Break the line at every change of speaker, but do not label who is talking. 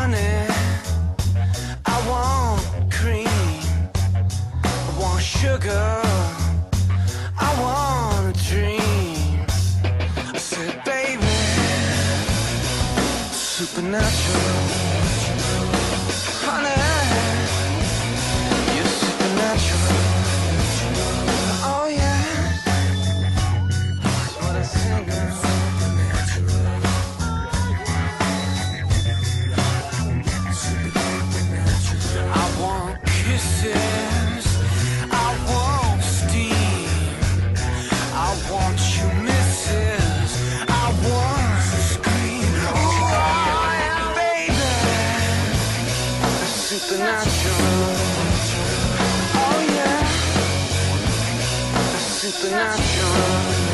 honey, I want cream, I want sugar, I want a dream. I said, baby, supernatural, honey, you're supernatural. Oh yeah, that's what I sing, girl. I want kisses, I want steam, I want you misses, I want to scream. Oh yeah, baby, supernatural. Oh yeah, supernatural.